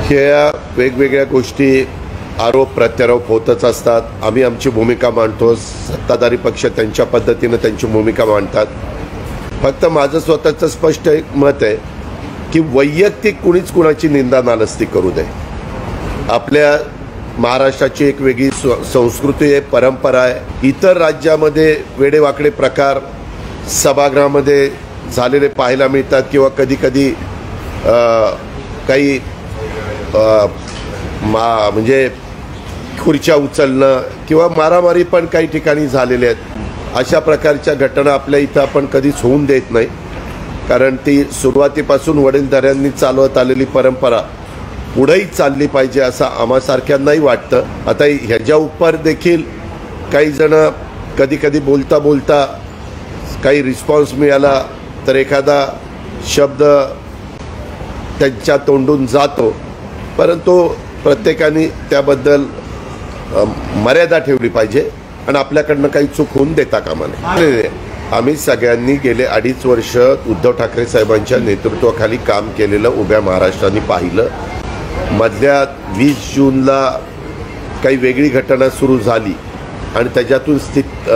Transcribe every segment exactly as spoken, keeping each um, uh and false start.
ह्या वेगवेगळ्या गोष्टी आरोप प्रत्यारोप होतच असतात। आम्ही आमची भूमिका मांडतो, सत्ताधारी पक्ष त्यांच्या पद्धतीने त्यांची भूमिका मांडतात। फक्त माझं स्वतःचं स्पष्ट एक मत आहे की वैयक्तिक कुणीच कुणाची निंदा नालस्ती करू नये। आपल्या महाराष्ट्राची एक वेगळी संस्कृती आहे, परंपरा आहे। इतर राज्यामध्ये वेडेवाकडे प्रकार सभागृहामध्ये झालेले पाहायला मिळतात किंवा कधी कधी काही मा म्हणजे खुर्च्या उचलणं किंवा मारामारी पण काही ठिकाणी झालेले आहेत। अशा प्रकारच्या घटना आपल्या इथं आपण कधीच होऊन देत नाही, कारण ती सुरुवातीपासून वडीलधाऱ्यांनी चालवत आलेली परंपरा पुढेही चालली पाहिजे असं आम्हासारख्यांनाही वाटतं। आता ह्याच्या उपर देखील काही जण कधी कधी बोलता बोलता काही रिस्पॉन्स मिळाला तर एखादा शब्द त्यांच्या तोंडून जातो, परंतु प्रत्येकाने त्याबद्दल मर्यादा ठेवली पाहिजे आणि आपल्याकडनं काही चूक होऊन देता कामा नये। आम्ही सगळ्यांनी गेले अडीच वर्ष उद्धव ठाकरे साहेबांच्या नेतृत्वाखाली काम केलेलं उभ्या महाराष्ट्राने पाहिलं। मधल्या वीस जूनला काही वेगळी घटना सुरू झाली आणि त्याच्यातून स्थित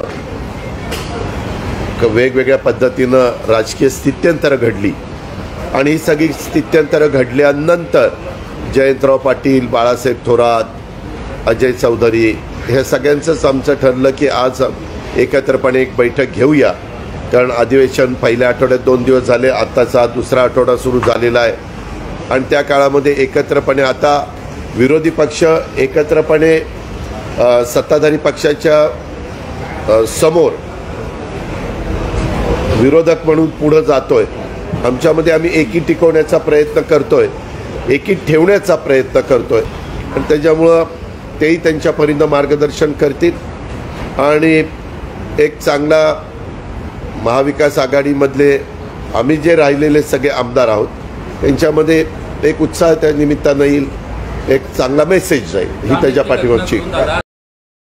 वेगवेगळ्या पद्धतीनं राजकीय स्थित्यंतरं घडली आणि ही सगळी स्थित्यंतरं घडल्यानंतर जयंतराव पाटील, बाळासाहेब थोरात, अजय चौधरी हे सगळ्यांचंच आमचं ठरलं की आज एकत्रपणे एक बैठक घेऊया, कारण अधिवेशन पहिल्या आठवड्यात दोन दिवस झाले, आत्ताचा दुसरा आठवडा सुरू झालेला आहे आणि त्या काळामध्ये एकत्रपणे आता विरोधी पक्ष एकत्रपणे सत्ताधारी पक्षाच्या समोर विरोधक म्हणून पुढे जातोय। आमच्यामध्ये आम्ही एकी टिकवण्याचा प्रयत्न करतोय, एकी ठेवण्याचा प्रयत्न करतोय आणि त्याच्यामुळं तेही त्यांच्या परीनं मार्गदर्शन करतील आणि एक चांगला महाविकास आघाडीमधले आम्ही जे राहिलेले सगळे आमदार आहोत त्यांच्यामध्ये एक उत्साह त्या निमित्तानं येईल, एक चांगला मेसेज जाईल ही त्याच्या पाठीमागची